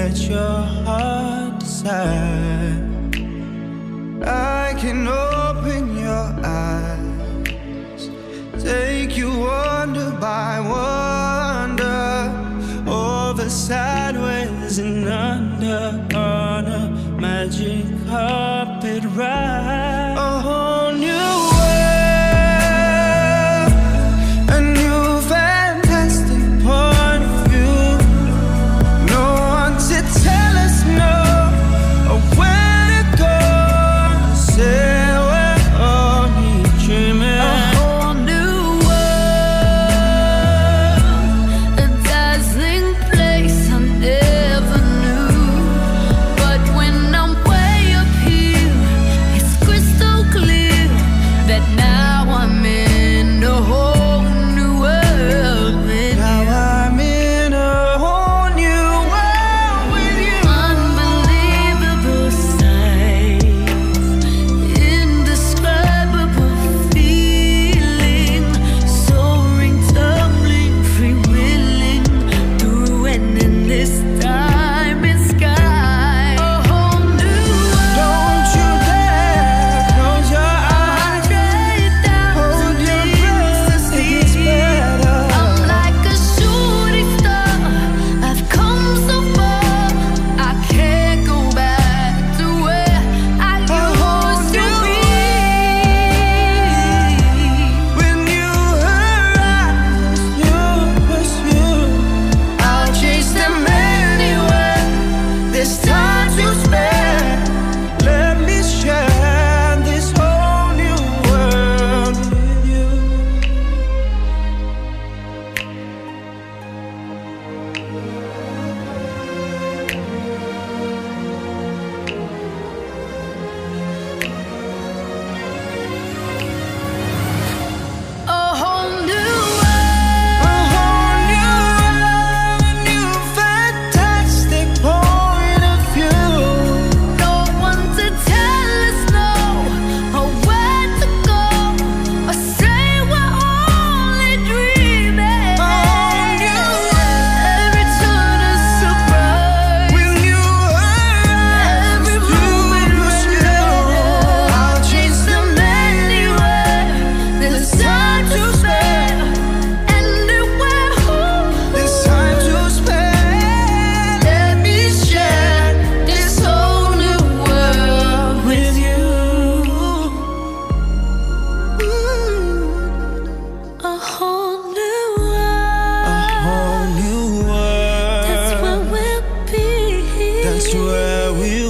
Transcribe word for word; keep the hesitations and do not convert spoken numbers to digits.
that your heart desires. I can open your eyes, take you wonder by wonder, over, sideways and under, on a magic carpet ride. A whole new world, a new fantastic point of view. No one to tell us no, or where to go. Say we're only dreaming. A whole new world, a dazzling place I never knew. But when I'm way up here, it's crystal clear that now I'm in a whole new world with Now you. I'm in a whole new world with you. Unbelievable sights, indescribable feeling, soaring, tumbling, freewheeling through an endless time and sky. A whole new world. Don't you dare close your eyes. Hold your breath, it gets better. I'm like a shooting star. I've come so far. I can't go back to where I used to be. When you arise, you pursue. I'll chase them anywhere. There's time to spare. Let me share this whole new world with you. A whole new A world. whole new world, a new fantastic point of view. No one to tell us no, or where to go, or say we're only dreaming. A whole new world. Every turn a surprise. When you arise, Every you moment pursue. I'll chase them anywhere. There's time to spare. Anywhere. There's time to spare. Let me share this whole new world with you. A whole new A world. whole new That's world. where we'll be. That's where we'll